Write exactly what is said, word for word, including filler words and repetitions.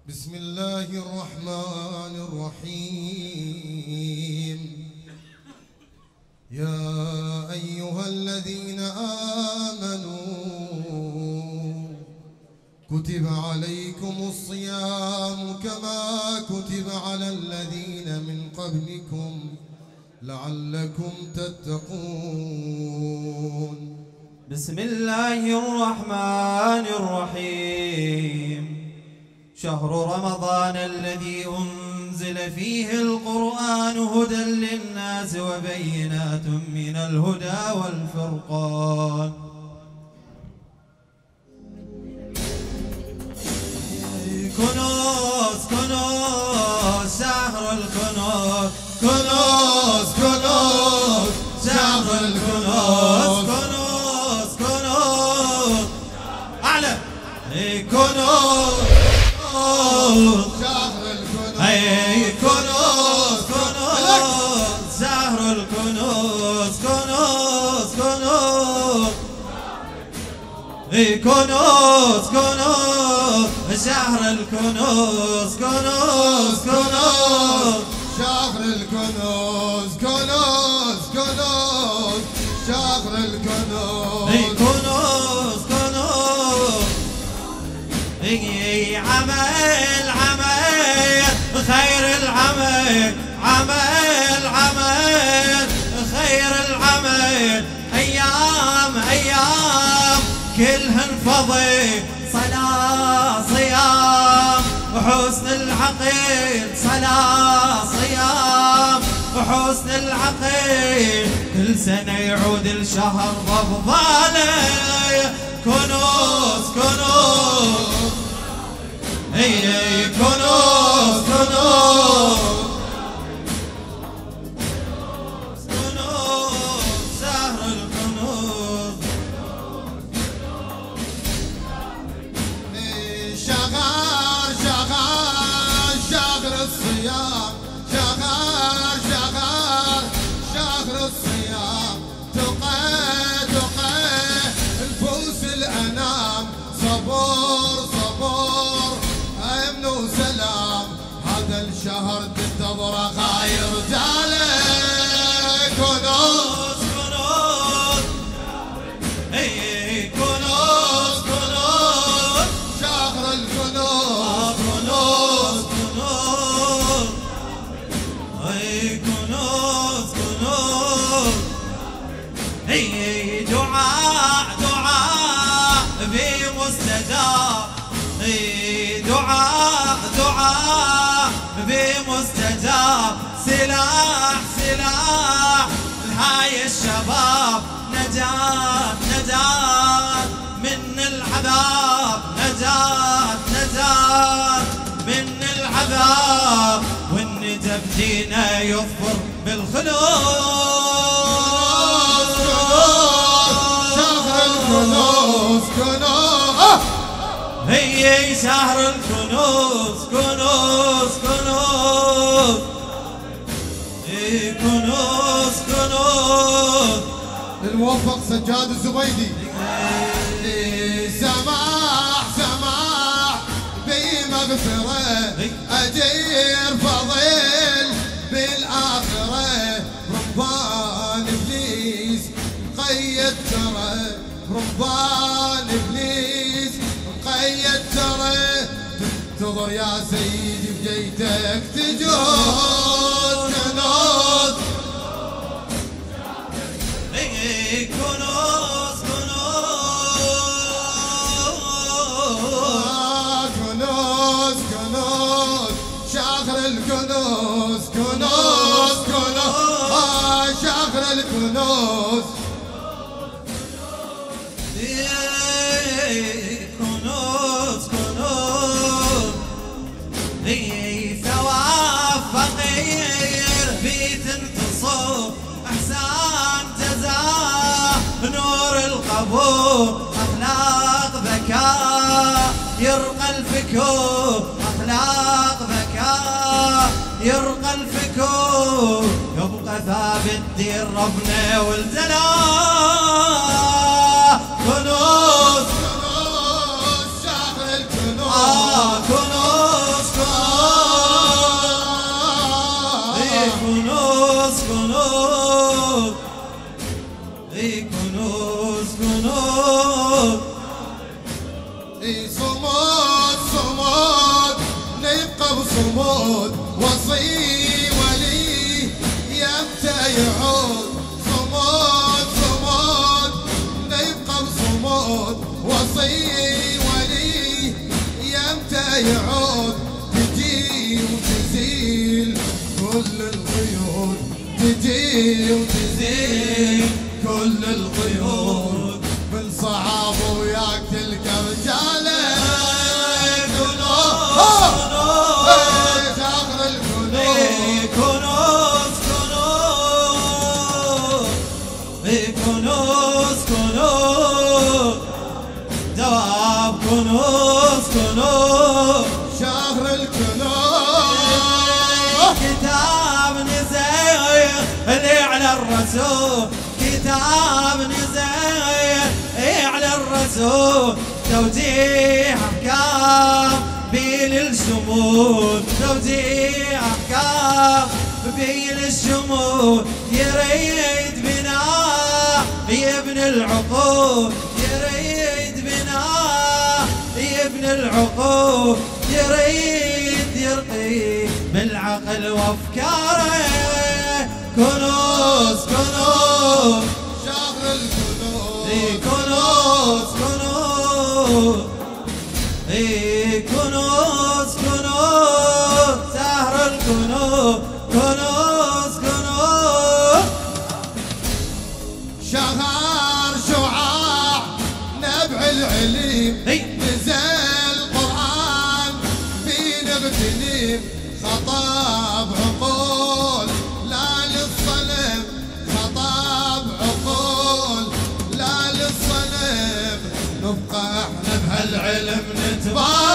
بسم الله الرحمن الرحيم. يا أيها الذين آمنوا كتب عليكم الصيام كما كتب على الذين من قبلكم لعلكم تتقون. بسم الله الرحمن الرحيم. شهر رمضان الذي أنزل فيه القرآن هدى للناس وبينات من الهدى والفرقان. كنوز كنوز شهر الكنوز، كنوز كنوز شهر الكنوز، كنوز كنوز أعلى كنوز شهر الكنوز، أي كنوز كنوز شهر الكنوز، كنوز كنوز أي كنوز كنوز شهر الكنوز، كنوز كنوز شهر الكنوز، كنوز كنوز شهر الكنوز، أي كنوز كنوز أي عمل عمل خير العمل، عمل عمل خير العمل، أيام أيام كلها انفضي، صلاة صيام وحسن العقيد، صلاة صيام وحسن العقيد، كل سنة يعود الشهر ضبضانه، كنوز كنوز اي كنوز كنوز كنوز شهر الكنوز. شغال شغال شهر الصيام، شغال شغال شهر الصيام، تقى تقى نفوس الأنام، صبور صبور أمن وسلام، هذا الشهر تنتظره غاير رجاله، كنوز كنوز اي كنوز كنوز شهر الكنوز، كنوز كنوز اي كنوز كنوز اي دعاء دعاء بمستجاب، اي دعاء دعاء بمستجاب، سلاح سلاح لهاي الشباب، نجاة نجاة من العذاب، نجاة نجاة من العذاب، والنجف دينا يظفر بالخلود، شهر الكنوز كنوز هي شهر الكنوز، كنوز كنوز إيه كنوز كنوز الموفق سجاد الزبيدي. سماح سماح بمغفرة أجير فضيل بالآخرة، ربان إبليس مقيد ترى، ربان إبليس مقيد ترى، تنتظر يا سيدي بجيتك تجوز، كنوز إيه كنوز كنوز كنوز كنوز شهر الكنوز، كنوز كنوز آه شهر الكنوز، إيه كنوز كنوز إيه ثواب فقير بيت انتصر، احسان جزاء نور القبور، اخلاق ذكاء يرقى الفكور، اخلاق ذكاء يرقى الفكور، يبقى ثابت دين ربنا والجلال، كنوز كنوز شهر الكنوز، آه كنوز وصي ولي يمتى يعود صمود صمود نبقى بصمود وصي ولي يمتى يعود تجي وتزيل كل القيود تجي وتزيل كل القيود بالصعاب وياك تلقى رجاله كنوز كنوز دواب كنوز كنوز شهر الكنوز كتاب نزيل اللي على الرسول كتاب نزيل على الرسول توجيه أحكام بين الشمول توجيه أحكام بين الشمول يريد بناء يبني العقول يريد بناء يبني العقول يريد يرقي بالعقل وافكاره كنوز كنوز شهر الكنوز كنوز كنوز كنوز كنوز سهر الكنوز كنوز كنوز شهر شعاع نبع العليم نزل قرآن في نغتنم خطاب عقول لا للصنم خطاب عقول لا للصنم نبقى احنا بهالعلم نتبارك